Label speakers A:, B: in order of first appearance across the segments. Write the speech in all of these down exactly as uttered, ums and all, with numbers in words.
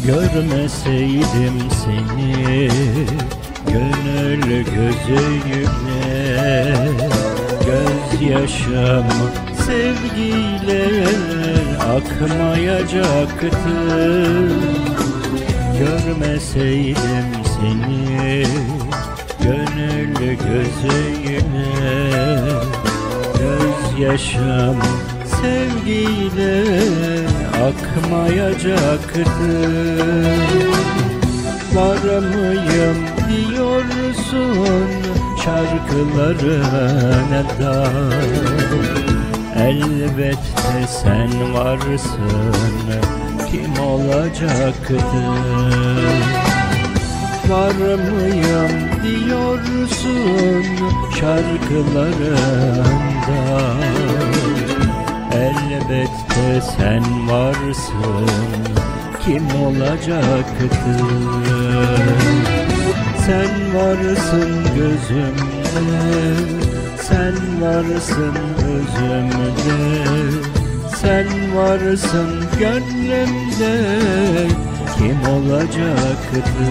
A: Görmeseydim seni gönül gözüyle, gözyaşım sevgiyle akmayacaktı. Görmeseydim seni gönül gözüyle, gözyaşım sevgiyle akmayacaktı. Var mıyım diyorsun şarkılarına da, elbette sen varsın, kim olacaktı? Var mıyım diyorsun şarkılarında, elbette sen varsın, kim olacaktı? Sen varsın gözümde, sen varsın özümde, sen varsın gönlümde, kim olacaktı?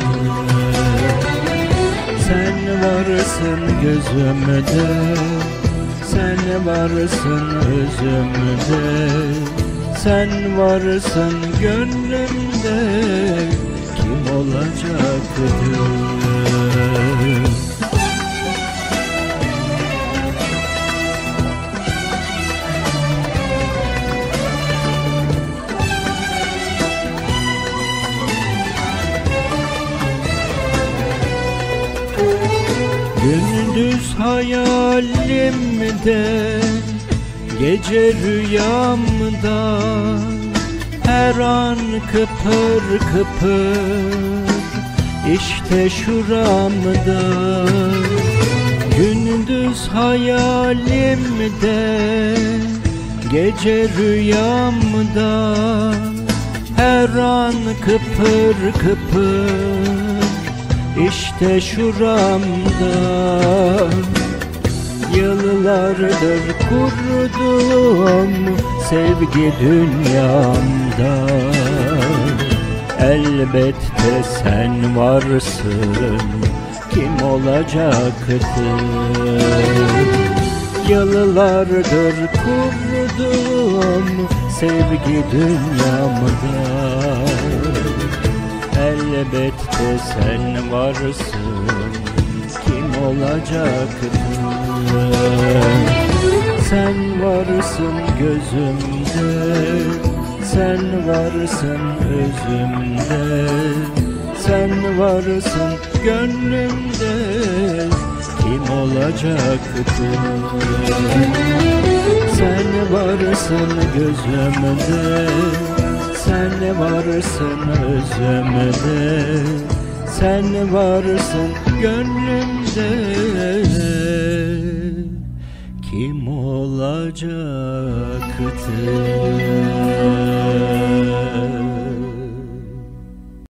A: Sen varsın gözümde, sen varsın özümde, sen varsın gönlümde, kim olacaktı? Gündüz hayalimde, gece rüyamda, her an kıpır kıpır işte şuramda. Gündüz hayalimde, gece rüyamda, her an kıpır kıpır İşte şuramda. Yıllardır kurduğum sevgi dünyamda, elbette sen varsın, kim olacaktı? Yıllardır kurduğum sevgi dünyamda, elbette sen varsın, kim olacaktı? Sen varsın gözümde, sen varsın özümde, sen varsın gönlümde, kim olacaktı? Sen varsın gözümde, sen varsın özümde, sen varsın gönlümde, kim olacaktı?